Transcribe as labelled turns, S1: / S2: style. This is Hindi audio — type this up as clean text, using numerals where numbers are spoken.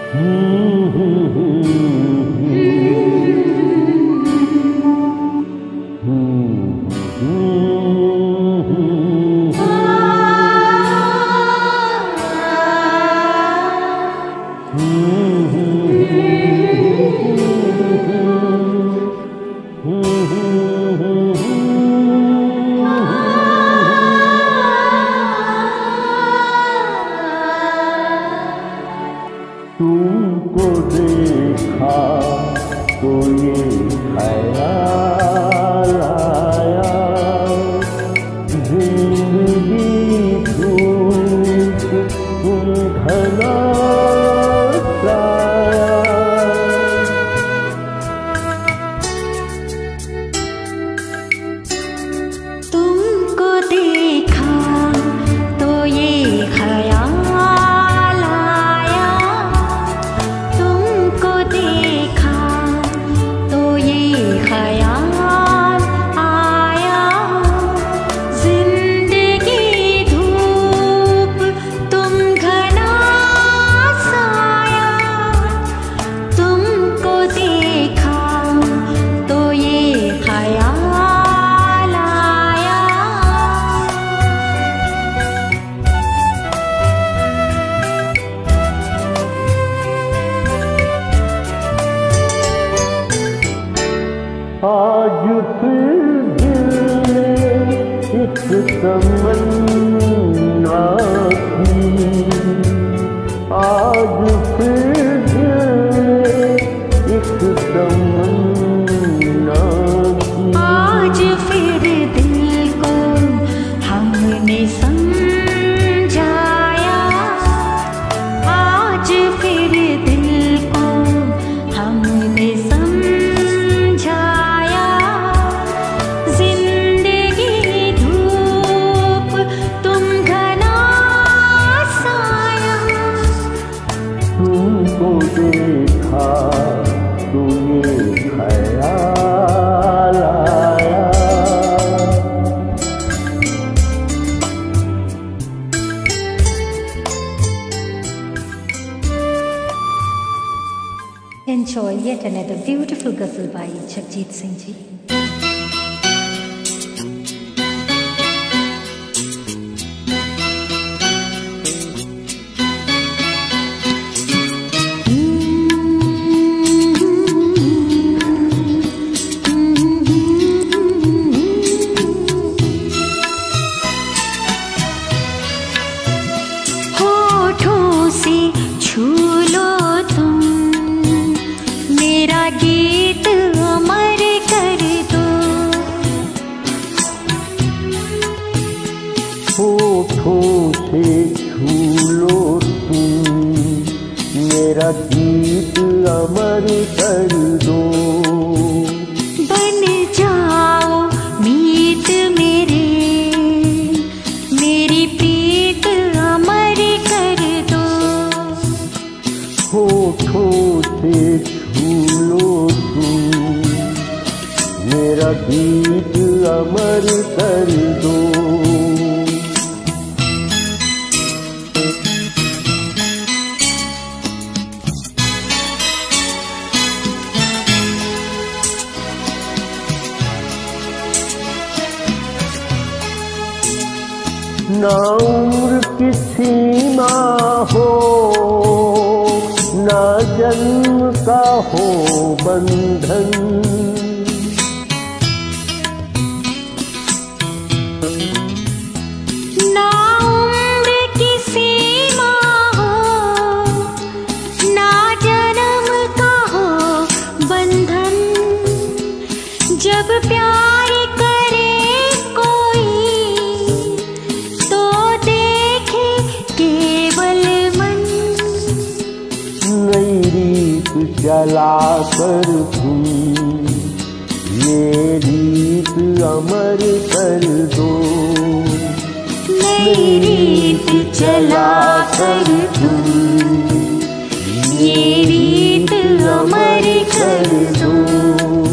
S1: तुमको देखा तो ये ख्याल आया, जिंदगी धूप तुम घना साया।
S2: तुमको देखा तो ये ख्याल
S1: आज फिर दिल ने एक तमन्ना की, आज फिर दिल ने एक तमन्ना की।
S2: आज फिर दिल को हमने समझाया, आज फिर दिल को हमने
S1: तुमको देखा तो ये ख्याल आया।
S3: Enjoy yet another beautiful ghazal by Jagjit Singh ji.
S2: गीत अमर कर दो,
S1: होठों से छू लो तुम, मेरा गीत अमर कर दो।
S2: बन जाओ मीत मेरे, मेरी प्रीत अमर कर दो।
S1: होठों से छू लो तुम, मेरा गीत अमर कर दो। ना उम्र की सीमा हो, ना जन्म का हो बंधन,
S2: ना उम्र की सीमा हो, ना जन्म का हो बंधन। जब प्यार करे कोई तो देखे केवल मन,
S1: नई रीत चला कर तुम, ये रीत अमर कर दो।
S2: नई रीत चला कर तुम, ये रीत अमर कर दो।